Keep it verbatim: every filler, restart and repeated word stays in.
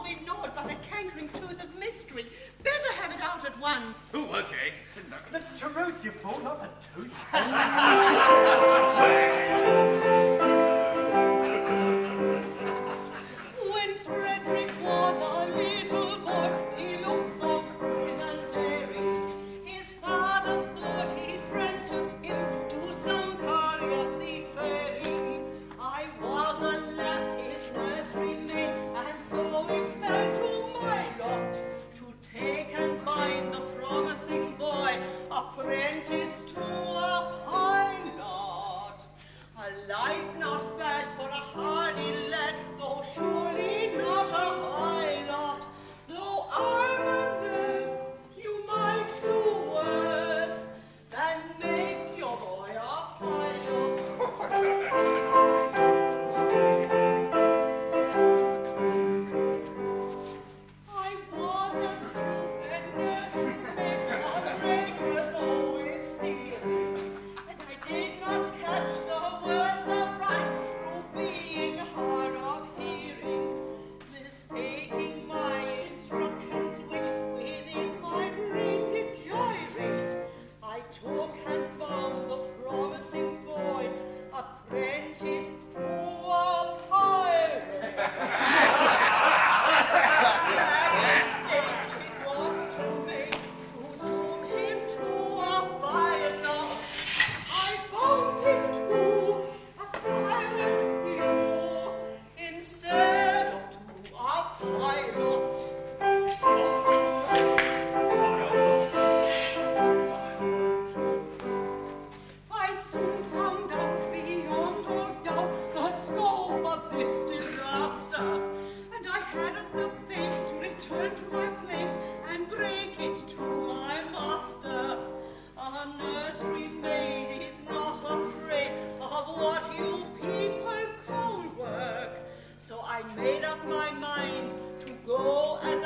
be gnawed by the cankering tooth of mystery. Better have it out at once. Oh, okay. The truth, you fool, not the tooth. When Frederick was a little boy, he looked so green and merry. His father thought he'd apprentice him to some carrier seafaring. I was, alas, his nursery maid, and so it fell to my lot to take and find the promising boy, apprentice to a pilot. A life not bad for a hardy lad, though surely not a high lot. Though I were this, you might do worse than make your boy a pilot. I was a stupid nursery maid, a breaker always stealing, and I did not catch the words aright through being hard of hearing, mistaking my instructions which within my brain did gyrate. I took and found the promising boy, apprentice to a pilot. It was to make to zoom him to a pilot. I found him to a private view instead of to a pilot. I soon found out beyond all doubt the scope of this disaster, and I hadn't the face to return to my place and break it to my master. A nursery maid is not afraid of what you people call work, so I made up my mind to go and